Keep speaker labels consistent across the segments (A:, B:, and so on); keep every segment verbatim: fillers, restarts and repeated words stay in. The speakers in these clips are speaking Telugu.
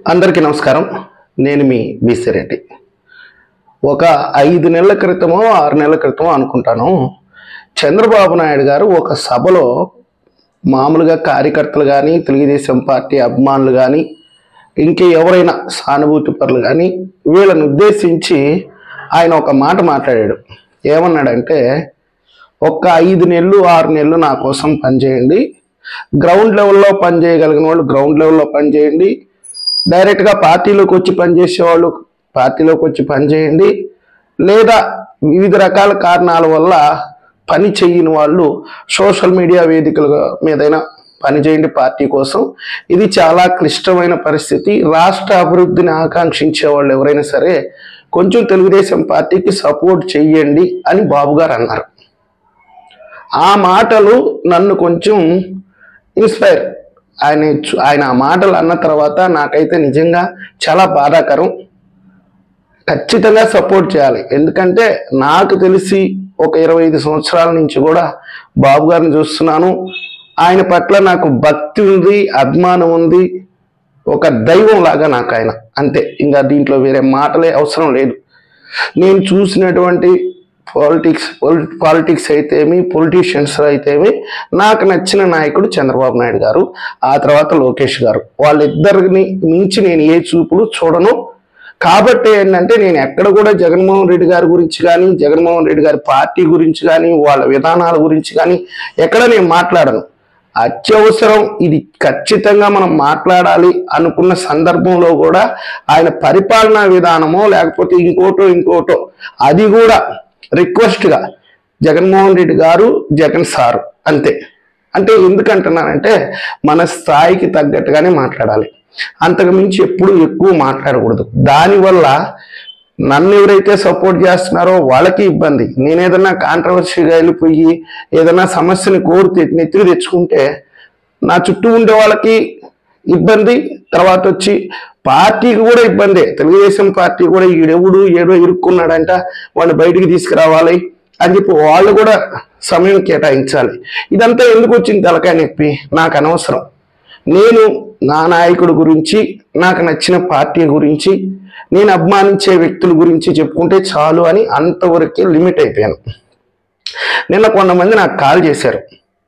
A: అందరికీ నమస్కారం. నేను మీ బి రెడ్డి. ఒక ఐదు నెలల క్రితమో ఆరు నెలల క్రితమో అనుకుంటాను, చంద్రబాబు నాయుడు గారు ఒక సభలో మామూలుగా కార్యకర్తలు కానీ, తెలుగుదేశం పార్టీ అభిమానులు కానీ, ఇంకే ఎవరైనా సానుభూతి పరులు కానీ వీళ్ళని ఉద్దేశించి ఆయన ఒక మాట మాట్లాడాడు. ఏమన్నాడంటే, ఒక్క ఐదు నెలలు ఆరు నెలలు నా కోసం పనిచేయండి, గ్రౌండ్ లెవెల్లో పనిచేయగలిగిన వాళ్ళు గ్రౌండ్ లెవెల్లో పనిచేయండి, డైరెక్ట్గా పార్టీలోకి వచ్చి పనిచేసేవాళ్ళు పార్టీలోకి వచ్చి పనిచేయండి, లేదా వివిధ రకాల కారణాల వల్ల పని చేయని వాళ్ళు సోషల్ మీడియా వేదికల మీదైనా పనిచేయండి పార్టీ కోసం. ఇది చాలా క్లిష్టమైన పరిస్థితి. రాష్ట్ర అభివృద్ధిని ఆకాంక్షించే వాళ్ళు ఎవరైనా సరే కొంచెం తెలుగుదేశం పార్టీకి సపోర్ట్ చెయ్యండి అని బాబు గారు అన్నారు. ఆ మాటలు నన్ను కొంచెం ఇన్స్పైర్ ఆయన ఆయన ఆ మాటలు అన్న తర్వాత నాకైతే నిజంగా చాలా బాధాకరం. ఖచ్చితంగా సపోర్ట్ చేయాలి. ఎందుకంటే నాకు తెలిసి ఒక ఇరవై ఐదు సంవత్సరాల నుంచి కూడా బాబు గారిని చూస్తున్నాను. ఆయన పట్ల నాకు భక్తి ఉంది, అభిమానం ఉంది, ఒక దైవం లాగా నాకు ఆయన, అంతే. ఇంకా దీంట్లో వేరే మాటలే అవసరం లేదు. నేను చూసినటువంటి పాలిటిక్స్ పాలిటిక్స్ అయితేమి, పొలిటీషియన్స్ అయితేమి, నాకు నచ్చిన నాయకుడు చంద్రబాబు నాయుడు గారు, ఆ తర్వాత లోకేష్ గారు. వాళ్ళిద్దరిని మించి నేను ఏ చూపులు చూడను. కాబట్టి ఏంటంటే నేను ఎక్కడ కూడా జగన్మోహన్ రెడ్డి గారి గురించి కానీ, జగన్మోహన్ రెడ్డి గారి పార్టీ గురించి కానీ, వాళ్ళ విధానాల గురించి కానీ ఎక్కడ నేను మాట్లాడను. అత్యవసరం ఇది ఖచ్చితంగా మనం మాట్లాడాలి అనుకున్న సందర్భంలో కూడా ఆయన పరిపాలనా విధానమో లేకపోతే ఇంకోటో ఇంకోటో అది కూడా రిక్వెస్ట్గా జగన్మోహన్ రెడ్డి గారు, జగన్ సారు, అంతే. అంటే ఎందుకంటున్నానంటే మన స్థాయికి తగ్గట్టుగానే మాట్లాడాలి, అంతకు మించి ఎప్పుడు ఎక్కువ మాట్లాడకూడదు. దానివల్ల నన్ను ఎవరైతే సపోర్ట్ చేస్తున్నారో వాళ్ళకి ఇబ్బంది. నేను ఏదైనా కాంట్రవర్సీగా వెళ్ళిపోయి ఏదైనా సమస్యని కోరి నెత్తికి తెచ్చుకుంటే నా చుట్టూ ఉండే వాళ్ళకి ఇబ్బంది, తర్వాత వచ్చి పార్టీకి కూడా ఇబ్బందే. తెలుగుదేశం పార్టీ కూడా ఈడెవుడు ఏడో ఇరుక్కున్నాడంట, వాడిని బయటికి తీసుకురావాలి అని చెప్పి వాళ్ళు కూడా సమయం కేటాయించాలి. ఇదంతా ఎందుకు వచ్చింది తలకాయ నొప్పి? నాకు అనవసరం. నేను నా నాయకుడి గురించి, నాకు నచ్చిన పార్టీ గురించి, నేను అభిమానించే వ్యక్తుల గురించి చెప్పుకుంటే చాలు అని అంతవరకే లిమిట్ అయిపోయాను. నిన్న కొంతమంది నాకు కాల్ చేశారు.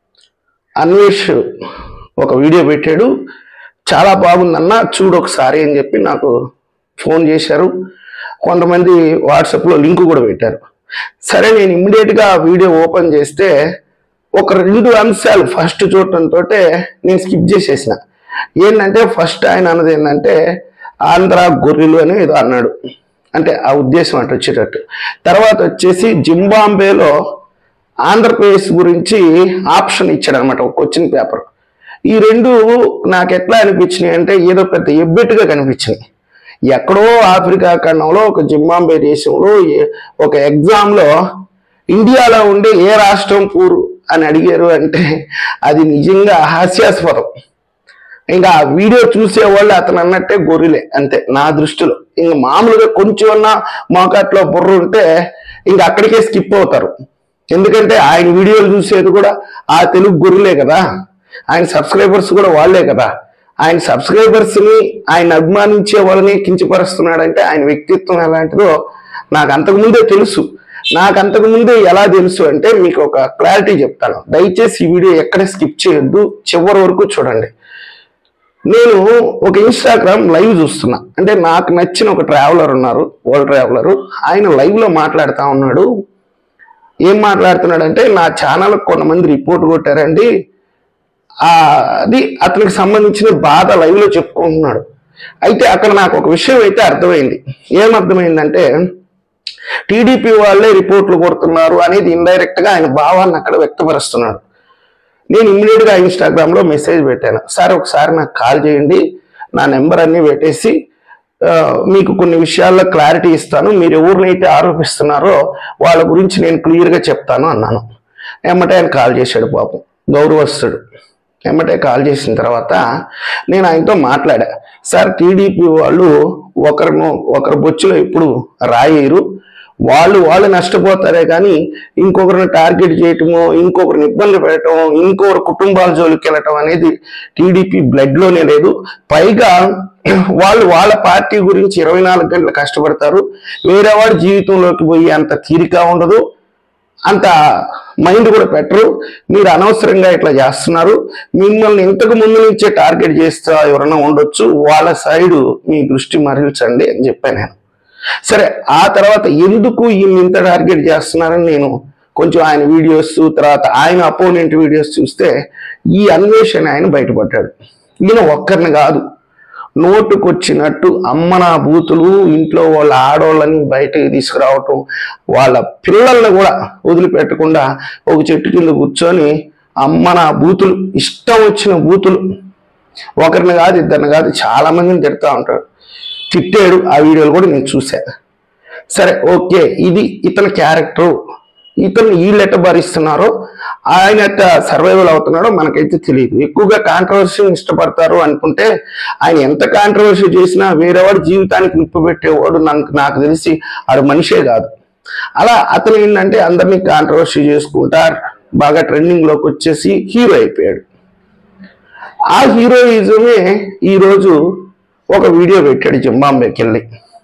A: అన్వేష్ ఒక వీడియో పెట్టాడు, చాలా బాగుందన్న చూడు ఒకసారి అని చెప్పి నాకు ఫోన్ చేశారు. కొంతమంది వాట్సాప్లో లింక్ కూడా పెట్టారు. సరే, నేను ఇమ్మీడియట్గా ఆ వీడియో ఓపెన్ చేస్తే ఒక రెండు అంశాలు ఫస్ట్ చూడటంతో నేను స్కిప్ చేసేసిన. ఏంటంటే ఫస్ట్ ఆయన అన్నది ఏంటంటే ఆంధ్ర గొర్రెలు అని ఏదో అన్నాడు, అంటే ఆ ఉద్దేశం అంటే వచ్చేటట్టు. తర్వాత వచ్చేసి జింబాబ్వేలో ఆంధ్రప్రదేశ్ గురించి ఆప్షన్ ఇచ్చాడు అనమాట, ఒక క్వశ్చన్ పేపర్. ఈ రెండు నాకు ఎట్లా అనిపించినాయి అంటే ఏదో పెద్ద ఎబ్బెట్టుగా కనిపించినాయి. ఎక్కడో ఆఫ్రికా ఖండంలో ఒక జింబాబ్వే దేశంలో ఒక ఎగ్జామ్లో ఇండియాలో ఉండే ఏ రాష్ట్రం పూరు అని అడిగారు అంటే అది నిజంగా హాస్యాస్పదం. ఇంకా ఆ వీడియో చూసేవాళ్ళు అతను అన్నట్టే గొర్రెలే, అంతే నా దృష్టిలో. ఇంక మామూలుగా కొంచెం అన్నా మోకాట్లో బుర్ర ఉంటే ఇంక అక్కడికే స్కిప్ అవుతారు. ఎందుకంటే ఆయన వీడియోలు చూసేది కూడా ఆ తెలుగు గొర్రెలే కదా, ఆయన సబ్స్క్రైబర్స్ కూడా వాళ్లే కదా. ఆయన సబ్స్క్రైబర్స్ని, ఆయన అభిమానించే వాళ్ళని కించపరుస్తున్నాడంటే ఆయన వ్యక్తిత్వం ఎలాంటిదో నాకు అంతకుముందే తెలుసు. నాకు అంతకుముందే ఎలా తెలుసు అంటే మీకు ఒక క్లారిటీ చెప్తాను. దయచేసి ఈ వీడియో ఎక్కడ స్కిప్ చేయొద్దు, చివరి వరకు చూడండి. నేను ఒక ఇన్స్టాగ్రామ్ లైవ్ చూస్తున్నా. అంటే నాకు నచ్చిన ఒక ట్రావెలర్ ఉన్నారు, వరల్డ్ ట్రావెలరు. ఆయన లైవ్లో మాట్లాడుతూ ఉన్నాడు. ఏం మాట్లాడుతున్నాడు అంటే, నా ఛానల్కి కొంతమంది రిపోర్ట్ కొట్టారండి, అది అతనికి సంబంధించిన బాధ లైవ్లో చెప్పుకుంటున్నాడు. అయితే అక్కడ నాకు ఒక విషయం అయితే అర్థమైంది. ఏమర్థమైందంటే టీడీపీ వాళ్ళే రిపోర్ట్లు కొడుతున్నారు అనేది ఇండైరెక్ట్గా ఆయన భావాన్ని అక్కడ వ్యక్తపరుస్తున్నాడు. నేను ఇమ్మీడియట్గా ఇన్స్టాగ్రామ్లో మెసేజ్ పెట్టాను, సార్ ఒకసారి నాకు కాల్ చేయండి, నా నెంబర్ అన్నీ పెట్టేసి మీకు కొన్ని విషయాల్లో క్లారిటీ ఇస్తాను, మీరు ఎవరినైతే ఆరోపిస్తున్నారో వాళ్ళ గురించి నేను క్లియర్గా చెప్తాను అన్నాను. ఎమ్మటే ఆయన కాల్ చేశాడు, పాపం గౌరవస్తుడు. ఎమ్మటే కాల్ చేసిన తర్వాత నేను ఆయనతో మాట్లాడా. సార్, టీడీపీ వాళ్ళు ఒకరిను ఒకరి బొచ్చులో ఎప్పుడు రాయేరు, వాళ్ళు వాళ్ళు నష్టపోతారే కానీ ఇంకొకరిని టార్గెట్ చేయటమో, ఇంకొకరిని ఇబ్బంది పెట్టడం, ఇంకొకరి కుటుంబాల జోలికి వెళ్ళటం అనేది టీడీపీ బ్లడ్లోనే లేదు. పైగా వాళ్ళు వాళ్ళ పార్టీ గురించి ఇరవై నాలుగు గంటలు కష్టపడతారు. వేరే వాడి జీవితంలోకి పోయి అంత తీరిక ఉండదు, అంత మైండ్ కూడా పెట్టరు. మీరు అనవసరంగా ఇట్లా చేస్తున్నారు. మిమ్మల్ని ఇంతకు ముందు నుంచే టార్గెట్ చేస్తా ఎవరైనా ఉండొచ్చు, వాళ్ళ సైడు మీ దృష్టి మరల్చండి అని చెప్పాను నేను. సరే, ఆ తర్వాత ఎందుకు ఈయన ఇంత టార్గెట్ చేస్తున్నారని నేను కొంచెం ఆయన వీడియోస్, తర్వాత ఆయన అపోనెంట్ వీడియోస్ చూస్తే ఈ అన్వేషణ ఆయన బయటపడ్డాడు. ఈయన ఒక్కరిని కాదు, నోటుకొచ్చినట్టు అమ్మనా బూతులు, ఇంట్లో వాళ్ళ ఆడవాళ్ళని బయటకు తీసుకురావటం, వాళ్ళ పిల్లల్ని కూడా వదిలిపెట్టకుండా ఒక చెట్టు కింద కూర్చొని అమ్మనా బూతులు, ఇష్టం వచ్చిన బూతులు, ఒకరిని కాదు ఇద్దరిని కాదు చాలా మందిని తిడతా ఉంటాడు. తిట్టాడు, ఆ వీడియోలు కూడా నేను చూశాను. సరే, ఓకే, ఇది ఇతని క్యారెక్టర్. ఇతను వీళ్ళు ఎట్ట భరిస్తున్నారో, ఆయన ఎట్ట సర్వైవల్ అవుతున్నాడో మనకైతే తెలియదు. ఎక్కువగా కాంట్రవర్సీని ఇష్టపడతారు అనుకుంటే ఆయన ఎంత కాంట్రవర్సీ చేసినా వేరేవాడి జీవితానికి నిప్పు పెట్టేవాడు నాకు నాకు తెలిసి ఆడు మనిషే కాదు. అలా అతను ఏంటంటే అందరినీ కాంట్రవర్సీ చేసుకుంటా బాగా ట్రెండింగ్లోకి వచ్చేసి హీరో అయిపోయాడు. ఆ హీరోయిజమే ఈరోజు ఒక వీడియో పెట్టాడు జింబాబ్వేకి వెళ్ళి.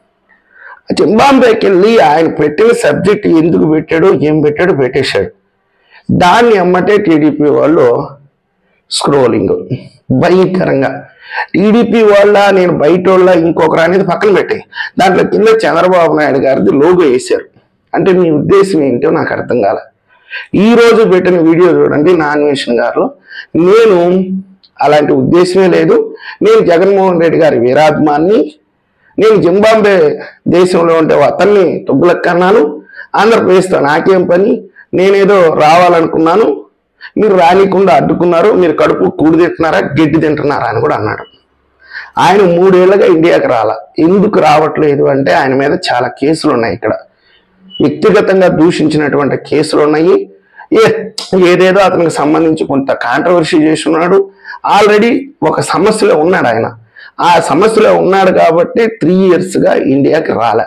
A: జింబాబ్వేకి వెళ్ళి ఆయన పెట్టిన సబ్జెక్ట్ ఎందుకు పెట్టాడో, ఏం పెట్టాడో పెట్టేశాడు. దాన్ని అమ్మటే టీడీపీ వాళ్ళు స్క్రోలింగ్ భయంకరంగా. టీడీపీ వాళ్ళ, నేను బయట వాళ్ళ, ఇంకొకరు అనేది పక్కన పెట్టి దాంట్లో కింద చంద్రబాబు నాయుడు గారిది లోగో వేశారు. అంటే మీ ఉద్దేశం ఏంటో నాకు అర్థం కాల. ఈ రోజు పెట్టిన వీడియో చూడండి, నాన్వేషన్ గారు, నేను అలాంటి ఉద్దేశమే లేదు, నేను జగన్మోహన్ రెడ్డి గారి వీరాభిమాన్ని, నేను జింబాబ్వే దేశంలో ఉంటే అతన్ని తొగ్గులెక్కన్నాను, ఆంధ్రప్రదేశ్తో నాకేం పని, నేనేదో రావాలనుకున్నాను, మీరు రానికుండా అడ్డుకున్నారు, మీరు కడుపు కూడి తింటున్నారా గడ్డి తింటున్నారా అని కూడా అన్నాడు. ఆయన మూడేళ్లుగా ఇండియాకి రాలా. ఎందుకు రావట్లేదు అంటే ఆయన మీద చాలా కేసులు ఉన్నాయి. ఇక్కడ వ్యక్తిగతంగా దూషించినటువంటి కేసులు ఉన్నాయి. ఏ ఏదేదో అతనికి సంబంధించి కొంత కాంట్రవర్సీ చేసి ఉన్నాడు. ఆల్రెడీ ఒక సమస్యలో ఉన్నాడు ఆయన. ఆ సమస్యలో ఉన్నాడు కాబట్టి త్రీ ఇయర్స్గా ఇండియాకి రాలే.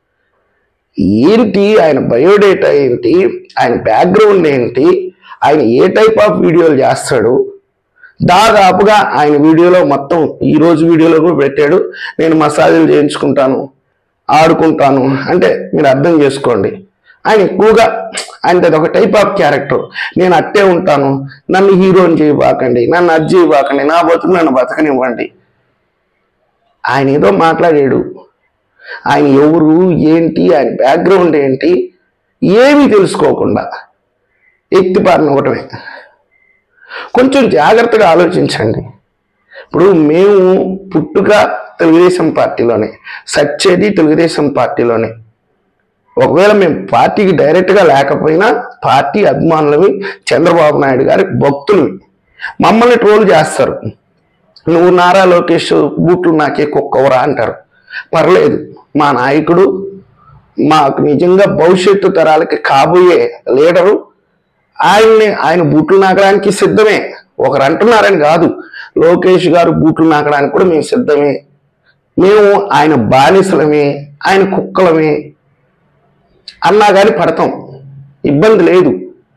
A: ఏంటి ఆయన బయోడేటా ఏంటి, ఆయన బ్యాక్గ్రౌండ్ ఏంటి, ఆయన ఏ టైప్ ఆఫ్ వీడియోలు చేస్తాడు, దాదాపుగా ఆయన వీడియోలో మొత్తం ఈరోజు వీడియోలో కూడా పెట్టాడు, నేను మసాజులు చేయించుకుంటాను, ఆడుకుంటాను. అంటే మీరు అర్థం చేసుకోండి, ఆయన ఎక్కువగా అంటే ఒక టైప్ ఆఫ్ క్యారెక్టర్. నేను అట్టే ఉంటాను, నన్ను హీరోని చేయబాకండి, నన్ను అది చేయబాకండి, నా బతుకు నన్ను బతకనివ్వండి. ఆయన ఏదో మాట్లాడాడు, ఆయన ఎవరు ఏంటి, ఆయన బ్యాక్గ్రౌండ్ ఏంటి ఏమీ తెలుసుకోకుండా ఎత్తిపారిన ఒకటమే. కొంచెం జాగ్రత్తగా ఆలోచించండి. ఇప్పుడు మేము పుట్టుక తెలుగుదేశం పార్టీలోనే, సచ్చేది తెలుగుదేశం పార్టీలోనే. ఒకవేళ మేము పార్టీకి డైరెక్ట్గా లేకపోయినా పార్టీ అభిమానులవి, చంద్రబాబు నాయుడు గారి భక్తులు మమ్మల్ని ట్రోల్ చేస్తారు. నువ్వు నారా లోకేష్ బూట్లు నాకే కుక్కవరా అంటారు. పర్లేదు, మా నాయకుడు మాకు నిజంగా భవిష్యత్తు తరాలకి కాబోయే లీడరు, ఆయన్ని ఆయన బూట్లు నాకడానికి సిద్ధమే. ఒకరు అంటున్నారని కాదు, లోకేష్ గారు బూట్లు నాకడానికి కూడా మేము సిద్ధమే. మేము ఆయన బానిసలమే, ఆయన కుక్కలమే అన్నా కానీ పడతాం, ఇబ్బంది లేదు.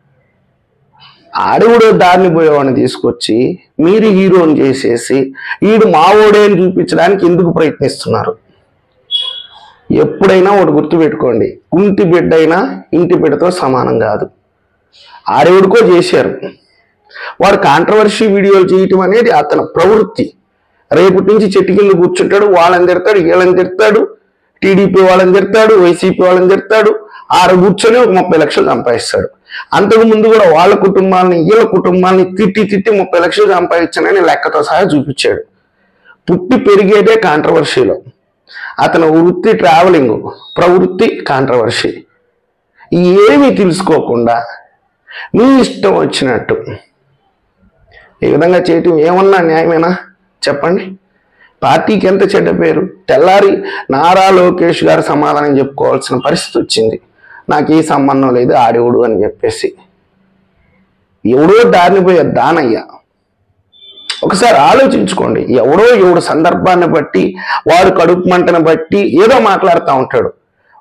A: ఆడవుడు దారిని పోయేవాడిని తీసుకొచ్చి మీరు హీరోని చేసేసి ఈడు మావోడే అని చూపించడానికి ఎందుకు ప్రయత్నిస్తున్నారు? ఎప్పుడైనా ఒకటి గుర్తుపెట్టుకోండి, కుంటి బిడ్డ అయినా ఇంటి బిడ్డతో సమానం కాదు. ఆడవుడికో చేశారు, వాడు కాంట్రవర్సీ వీడియోలు చేయటం అనేది అతని ప్రవృత్తి. రేపటి నుంచి చెట్టు కింద కూర్చుంటాడు, వాళ్ళని తిడతాడు, వీళ్ళని తిడతాడు, టీడీపీ వాళ్ళని తిడతాడు, వైసీపీ వాళ్ళని తిడతాడు, ఆరు కూర్చొని ఒక ముప్పై లక్షలు సంపాదిస్తాడు. అంతకు ముందు కూడా వాళ్ళ కుటుంబాలని వీళ్ళ కుటుంబాలని తిట్టి తిట్టి ముప్పై లక్షలు సంపాదించానని లెక్కతో సహా చూపించాడు. పుట్టి పెరిగేదే కాంట్రవర్సీలో. అతని వృత్తి ట్రావెలింగ్, ప్రవృత్తి కాంట్రవర్సీ. ఏమీ తెలుసుకోకుండా మీ ఇష్టం వచ్చినట్టు ఈ విధంగా చేయటం ఏమన్నా న్యాయమేనా చెప్పండి? పార్టీకి ఎంత చెడ్డ పేరు. తెల్లారి నారా లోకేష్ గారు సమాధానం చెప్పుకోవాల్సిన పరిస్థితి వచ్చింది, నాకు ఏ సంబంధం లేదు ఆడేవుడు అని చెప్పేసి. ఎవడో దారిని పోయే దానయ్య. ఒకసారి ఆలోచించుకోండి. ఎవడో ఎవడు సందర్భాన్ని బట్టి, వాడు కడుపు మంటను బట్టి ఏదో మాట్లాడుతూ ఉంటాడు.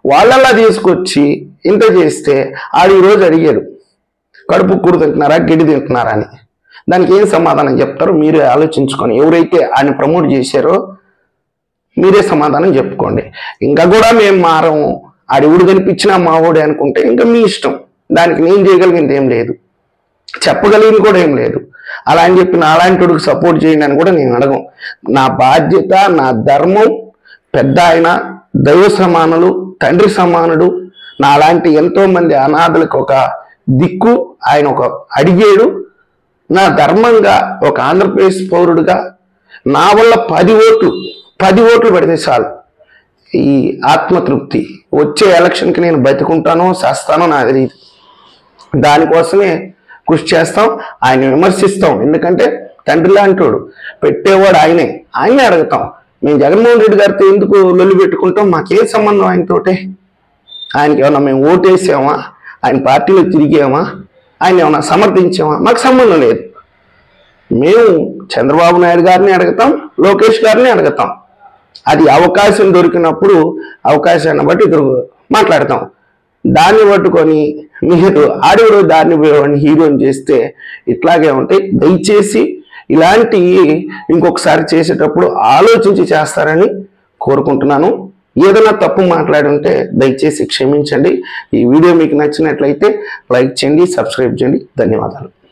A: వాళ్ళలా తీసుకొచ్చి ఇంత చేస్తే ఆడు ఈరోజు అడిగాడు కడుపు కూడు తింటున్నారా గిడ్డి తింటున్నారా అని. దానికి ఏం సమాధానం చెప్తారో మీరే ఆలోచించుకొని, ఎవరైతే ఆయన ప్రమోట్ చేశారో మీరే సమాధానం చెప్పుకోండి. ఇంకా కూడా మేము మారము, ఆడివుడు కనిపించినా మావోడే అనుకుంటే ఇంకా మీ ఇష్టం. దానికి నేను చేయగలిగింది ఏం లేదు, చెప్పగలిగింది కూడా ఏం లేదు. అలా అని చెప్పి నా అలాంటి వాడికి సపోర్ట్ చేయండి అని కూడా నేను అడగం. నా బాధ్యత, నా ధర్మం. పెద్ద ఆయన దైవ సమానులు, తండ్రి సమానుడు. నా అలాంటి ఎంతో మంది అనాథలకు ఒక దిక్కు ఆయన ఒక అడిగేడు. నా ధర్మంగా ఒక ఆంధ్రప్రదేశ్ పౌరుడుగా నా వల్ల పది ఓట్లు పది ఓట్లు పడితే చాలు, ఈ ఆత్మతృప్తి. వచ్చే ఎలక్షన్కి నేను బతికుంటానో చేస్తానో నాకు తెలియదు. దానికోసమే కృషి చేస్తాం. ఆయన విమర్శిస్తాం, ఎందుకంటే తండ్రి లాంటోడు, పెట్టేవాడు ఆయనే. ఆయనే అడుగుతాం. మేము జగన్మోహన్ రెడ్డి గారితో ఎందుకు లొల్లి పెట్టుకుంటాం? మాకే సంబంధం ఆయనతోటే? ఆయనకి ఏమన్నా మేము ఓటేసామా? ఆయన పార్టీలో తిరిగామా? ఆయన ఏమన్నా సమర్థించామా? మాకు సంబంధం లేదు. మేము చంద్రబాబు నాయుడు గారిని అడుగుతాం, లోకేష్ గారిని అడుగుతాం. అది అవకాశం దొరికినప్పుడు అవకాశాన్ని బట్టి ఇద్దరు మాట్లాడతాం. దాన్ని పట్టుకొని మీరు ఆడేవాడు దాన్ని పోయేవాడిని హీరోని చేస్తే ఇట్లాగే ఉంటాయి. దయచేసి ఇలాంటి ఇంకొకసారి చేసేటప్పుడు ఆలోచించి చేస్తారని కోరుకుంటున్నాను. ఏదైనా తప్పు మాట్లాడి ఉంటే దయచేసి క్షమించండి. ఈ వీడియో మీకు నచ్చినట్లయితే లైక్ చేయండి, సబ్స్క్రైబ్ చేయండి. ధన్యవాదాలు.